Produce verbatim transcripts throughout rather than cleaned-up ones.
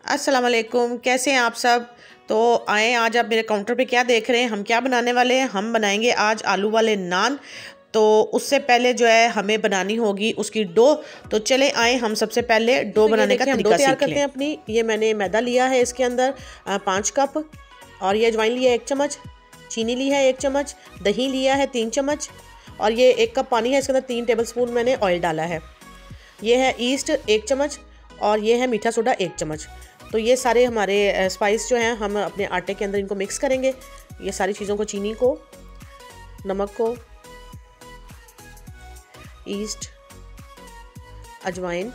अस्सलाम वालेकुम, कैसे हैं आप सब। तो आए आज आप मेरे काउंटर पे क्या देख रहे हैं, हम क्या बनाने वाले हैं। हम बनाएंगे आज आलू वाले नान। तो उससे पहले जो है हमें बनानी होगी उसकी डो। तो चले आए हम सबसे पहले डो तो बनाने का हम तरीका डो तैयार सीख करते लें। हैं अपनी। ये मैंने मैदा लिया है, इसके अंदर पाँच कप, और ये अजवाइन लिया है एक चम्मच, चीनी ली है एक चम्मच, दही लिया है तीन चम्मच, और ये एक कप पानी है, इसके अंदर तीन टेबलस्पून मैंने ऑयल डाला है। ये है ईस्ट एक चम्मच, और ये है मीठा सोडा एक चम्मच। तो ये सारे हमारे स्पाइस जो हैं हम अपने आटे के अंदर इनको मिक्स करेंगे। ये सारी चीज़ों को, चीनी को, नमक को, ईस्ट, अजवाइन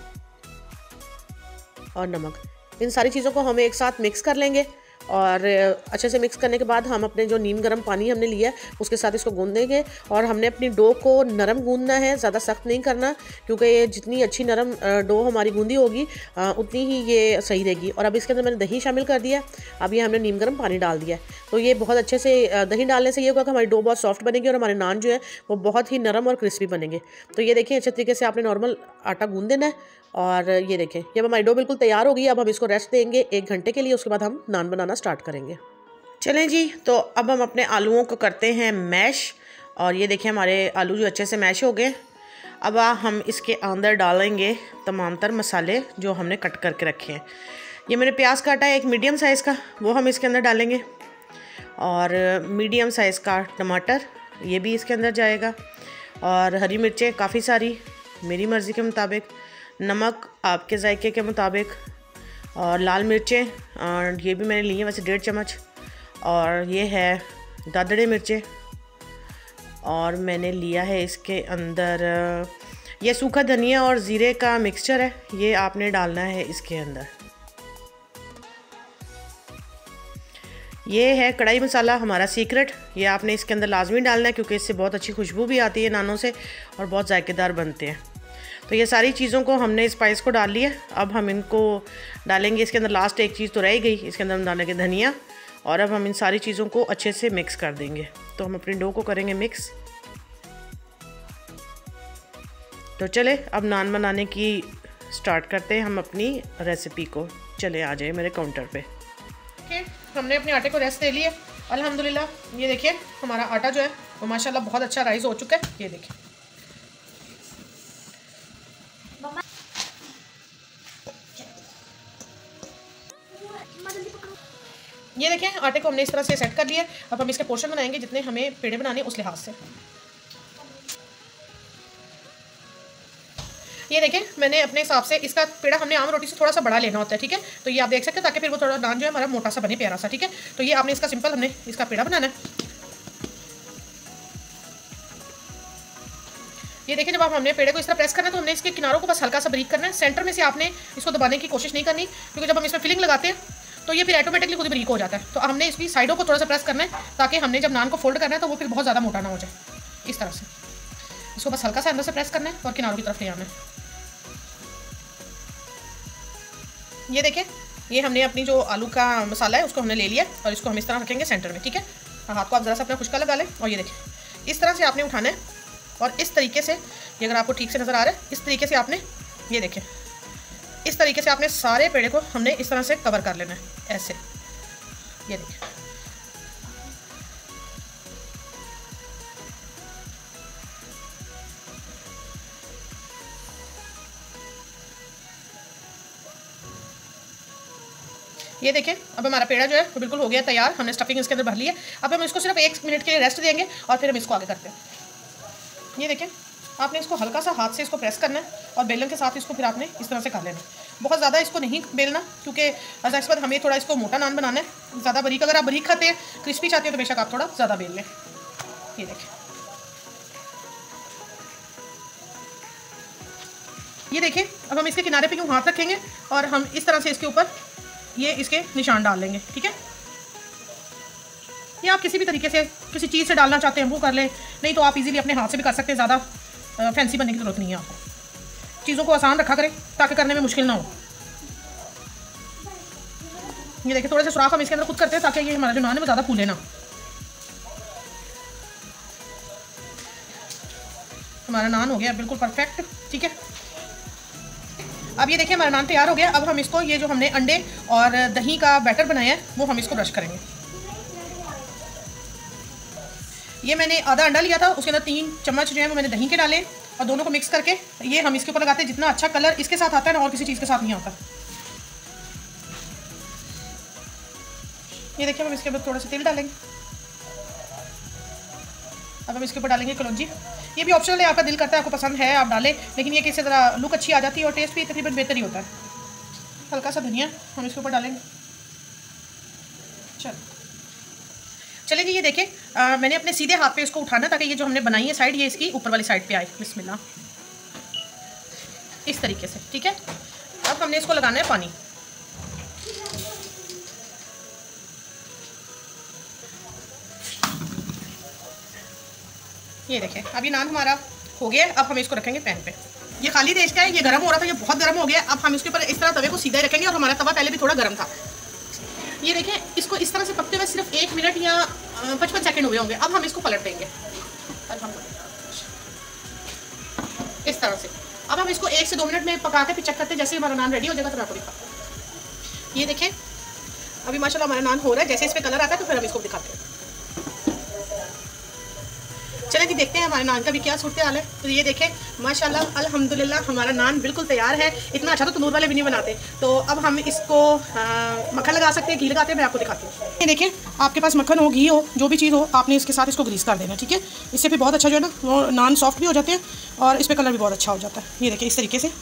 और नमक, इन सारी चीज़ों को हम एक साथ मिक्स कर लेंगे। और अच्छे से मिक्स करने के बाद हम अपने जो नीम गर्म पानी हमने लिया है उसके साथ इसको गूंदेंगे। और हमने अपनी डो को नरम गूंदना है, ज़्यादा सख्त नहीं करना, क्योंकि ये जितनी अच्छी नरम डो हमारी गूंदी होगी उतनी ही ये सही रहेगी। और अब इसके अंदर मैंने दही शामिल कर दिया। अब ये हमने नीम गर्म पानी डाल दिया है। तो ये बहुत अच्छे से, दही डालने से ये होगा कि हमारी डो बहुत सॉफ्ट बनेगी और हमारे नान जो है वो बहुत ही नरम और क्रिस्पी बनेंगे। तो ये देखें, अच्छे तरीके से आपने नॉर्मल आटा गूंद देना है। और ये देखें, जब हमारी डो बिल्कुल तैयार होगी, अब हम इसको रेस्ट देंगे एक घंटे के लिए। उसके बाद हम नान बनाना स्टार्ट करेंगे। चलें जी, तो अब हम अपने आलूओं को करते हैं मैश। और ये देखें, हमारे आलू जो अच्छे से मैश हो गए। अब हम इसके अंदर डालेंगे तमाम तर मसाले जो हमने कट करके रखे हैं। ये मैंने प्याज काटा है एक मीडियम साइज़ का, वो हम इसके अंदर डालेंगे। और मीडियम साइज़ का टमाटर, ये भी इसके अंदर जाएगा। और हरी मिर्चें काफ़ी सारी, मेरी मर्ज़ी के मुताबिक। नमक आपके जायके के मुताबिक। और लाल मिर्चें, और ये भी मैंने ली है वैसे डेढ़ चम्मच। और ये है दादड़े मिर्चें। और मैंने लिया है इसके अंदर ये सूखा धनिया और ज़ीरे का मिक्सचर है, ये आपने डालना है इसके अंदर। ये है कढ़ाई मसाला, हमारा सीक्रेट, ये आपने इसके अंदर लाजमी डालना है, क्योंकि इससे बहुत अच्छी खुशबू भी आती है नानों से और बहुत जायकेदार बनते हैं। तो ये सारी चीज़ों को हमने स्पाइस को डाल लिया। अब हम इनको डालेंगे इसके अंदर। लास्ट एक चीज़ तो रह गई, इसके अंदर हम डालेंगे धनिया। और अब हम इन सारी चीज़ों को अच्छे से मिक्स कर देंगे। तो हम अपनी डो को करेंगे मिक्स। तो चले अब नान बनाने की स्टार्ट करते हैं हम अपनी रेसिपी को। चले आ जाए मेरे काउंटर पे। ओके, हमने अपने आटे को रेस्ट दे लिया अल्हम्दुलिल्लाह। ये देखिए, हमारा आटा जो है वो माशाल्लाह बहुत अच्छा राइस हो चुका है। ये देखिए, ये देखें, आटे को हमने इस तरह से सेट कर लिया। अब हम इसके पोर्शन बनाएंगे जितने हमें पेड़े बनाने उस लिहाज से। ये देखें, मैंने अपने हिसाब से इसका पेड़ा, हमने आम रोटी से थोड़ा सा बड़ा लेना होता है, ठीक है। तो ये आप देख सकते हैं, ताकि फिर वो थोड़ा नान जो है हमारा मोटा सा बने, प्यारा सा, ठीक है। तो ये आपने इसका सिंपल, हमने इसका पेड़ा बनाना है। ये देखिए, जब आप हमने पेड़े को इस तरह प्रेस करना है तो हमने इसके किनारों को बस हल्का सा बारीक करना है। सेंटर में से आपने इसको दबाने की कोशिश नहीं करनी, क्योंकि जब हम इसमें फिलिंग लगाते हैं तो ये फिर ऑटोमेटिकली खुद बारीक हो जाता है। तो हमने इसकी साइडों को थोड़ा सा प्रेस करना है, ताकि हमने जब नान को फोल्ड करना है तो वो फिर बहुत ज़्यादा मोटा ना हो जाए। इस तरह से इसको बस हल्का सा अंदर से प्रेस करना है और किनारों की तरफ ले आना है। ये देखें, ये हमने अपनी जो आलू का मसाला है उसको हमने ले लिया, और इसको हम इस तरह रखेंगे सेंटर में, ठीक है। हाथ को आप ज़रा सा अपना खुशका लगा लें। और ये देखें, इस तरह से आपने उठाना है, और इस तरीके से, ये अगर आपको ठीक से नज़र आ रहा है, इस तरीके से आपने, ये देखें, इस तरीके से आपने सारे पेड़े को हमने इस तरह से कवर कर लेना है, ऐसे। ये देखें, ये देखें, अब हमारा पेड़ा जो है वो बिल्कुल हो गया तैयार। हमने स्टफिंग इसके अंदर भर ली है। अब हम इसको सिर्फ एक मिनट के लिए रेस्ट देंगे और फिर हम इसको आगे करते हैं। ये देखें, आपने इसको हल्का सा हाथ से इसको प्रेस करना है, और बेलन के साथ इसको फिर आपने इस तरह से कर लेना है। बहुत ज़्यादा इसको नहीं बेलना, क्योंकि इस पर हमें थोड़ा इसको मोटा नान बनाना है। ज़्यादा बारीक, अगर आप बारीक खाते हैं, क्रिस्पी चाहते हैं, तो बेशक आप थोड़ा ज़्यादा बेल लें। ये देखें, ये देखें, अब हम इसके किनारे पे यूँ हाथ रखेंगे और हम इस तरह से इसके ऊपर ये इसके निशान डाल लेंगे, ठीक है। ये आप किसी भी तरीके से, किसी चीज़ से डालना चाहते हैं वो कर लें, नहीं तो आप इजीली अपने हाथ से भी कर सकते हैं। ज़्यादा फैंसी बनने की ज़रूरत नहीं है आपको। चीज़ों को आसान रखा करें ताकि करने में मुश्किल ना हो। ये देखिए, थोड़े से सुराख हम इसके अंदर खुद करते हैं, ताकि ये हमारा जो नान है वो ज़्यादा फूले ना। हमारा नान हो गया बिल्कुल परफेक्ट, ठीक है। अब ये देखिए हमारा नान तैयार हो गया। अब हम इसको, ये जो हमने अंडे और दही का बैटर बनाया है वो हम इसको ब्रश करेंगे। ये मैंने आधा अंडा लिया था, उसके अंदर तीन चम्मच जो है वो मैंने दही के डाले और दोनों को मिक्स करके ये हम इसके ऊपर लगाते हैं। जितना अच्छा कलर इसके साथ आता है ना और किसी चीज़ के साथ नहीं आता। ये देखिए हम इसके ऊपर थोड़ा सा तेल डालेंगे। अब हम इसके ऊपर डालेंगे कलौंजी। ये भी ऑप्शनल है, आपका दिल करता है, आपको पसंद है आप डालें, लेकिन ये कैसे ज़रा लुक अच्छी आ जाती है और टेस्ट भी तकरीबन बेहतर ही होता है। हल्का सा धनिया हम इसके ऊपर डालेंगे। चलो चलिए जी, ये देखें मैंने अपने सीधे हाथ पे इसको उठाना ताकि ये जो हमने बनाई है साइड, ये इसकी ऊपर वाली साइड पे आए। बिस्मिल्लाह, इस तरीके से, ठीक है। अब हमने इसको लगाना है पानी। ये देखें अब ये नान हमारा हो गया। अब हम इसको रखेंगे पैन पे। ये खाली देश का है, ये गर्म हो रहा था, ये बहुत गर्म हो गया। अब हम इसके ऊपर इस तरह तवे को सीधा ही रखेंगे और हमारा तवा पहले भी थोड़ा गर्म था। ये देखें इसको इस तरह से पकते हुए सिर्फ एक मिनट या पचपन सेकंड हुए होंगे। अब हम इसको पलट देंगे इस तरह से। अब हम इसको एक से दो मिनट में पका के फिर चेक करते हैं। जैसे हमारा नान रेडी हो जाएगा तो मैं आपको दिखा। ये देखें अभी माशाल्लाह हमारा नान हो रहा है। जैसे इस पर कलर आता है तो फिर हम इसको दिखाते हैं। चलें जी, देखते हैं हमारे नान का भी क्या सूरत हाल है। तो ये देखें माशाल्लाह अल्हम्दुलिल्लाह हमारा नान बिल्कुल तैयार है। इतना अच्छा तो तंदूर वाले भी नहीं बनाते। तो अब हम इसको मक्खन लगा सकते हैं, घी लगाते हैं, मैं आपको दिखाती हूँ। ये देखें आपके पास मक्खन हो, घी हो, जो भी चीज़ हो, आपने इसके साथ इसको ग्रीस कर देना, ठीक है। इससे फिर बहुत अच्छा जो है ना वो नान सॉफ्ट भी हो जाते हैं और इस पर कलर भी बहुत अच्छा हो जाता है। ये देखें इस तरीके से।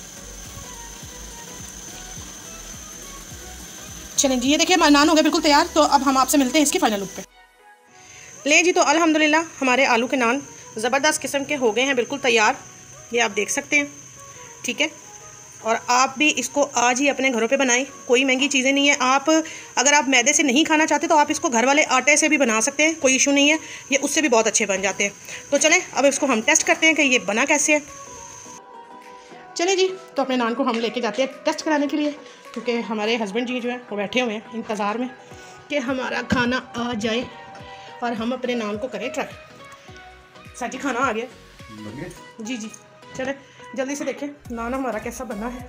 चलें जी, ये देखिए हमारा नान हो गया बिल्कुल तैयार। तो अब हम आपसे मिलते हैं इसके फाइनल लुक पे। ले जी, तो अल्हम्दुलिल्लाह हमारे आलू के नान ज़बरदस्त किस्म के हो गए हैं, बिल्कुल तैयार। ये आप देख सकते हैं, ठीक है। और आप भी इसको आज ही अपने घरों पे बनाएं। कोई महंगी चीज़ें नहीं है। आप अगर आप मैदे से नहीं खाना चाहते तो आप इसको घर वाले आटे से भी बना सकते हैं, कोई इशू नहीं है। ये उससे भी बहुत अच्छे बन जाते हैं। तो चलें अब इसको हम टेस्ट करते हैं कि ये बना कैसे है। चले जी, तो अपने नान को हम लेके जाते हैं टेस्ट कराने के लिए, क्योंकि हमारे हस्बैंड जी जो है वो बैठे हुए हैं इंतज़ार में कि हमारा खाना आ जाए और हम अपने नान को करें ट्राई। साजी खाना आ गया जी जी। चले जल्दी से देखें नान हमारा कैसा बना है।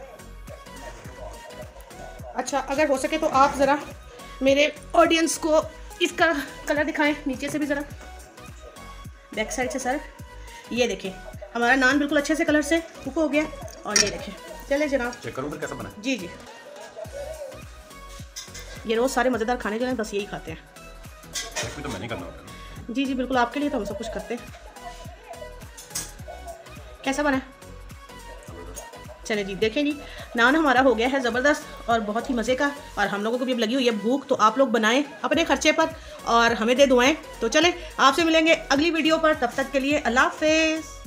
अच्छा, अगर हो सके तो आप ज़रा मेरे ऑडियंस को इसका कलर दिखाएं, नीचे से भी ज़रा, बैक साइड से सर। ये देखें हमारा नान बिल्कुल अच्छे से कलर से कुक हो गया। और ये देखें, चले जनाब चेक करूं फिर कैसा बना। जी जी, ये रोज़ सारे मज़ेदार खाने जो हैं बस यही खाते हैं। तो मैं नहीं करना होता ना। जी जी बिल्कुल, आपके लिए तो हम सब कुछ करते हैं। कैसा बना है? चले जी, देखें जी नान हमारा हो गया है ज़बरदस्त और बहुत ही मज़े का। और हम लोगों को भी अब लगी हुई है भूख, तो आप लोग बनाएं अपने खर्चे पर और हमें दे दुआएं। तो चलें आपसे मिलेंगे अगली वीडियो पर, तब तक के लिए अल्लाह हाफ़िज़।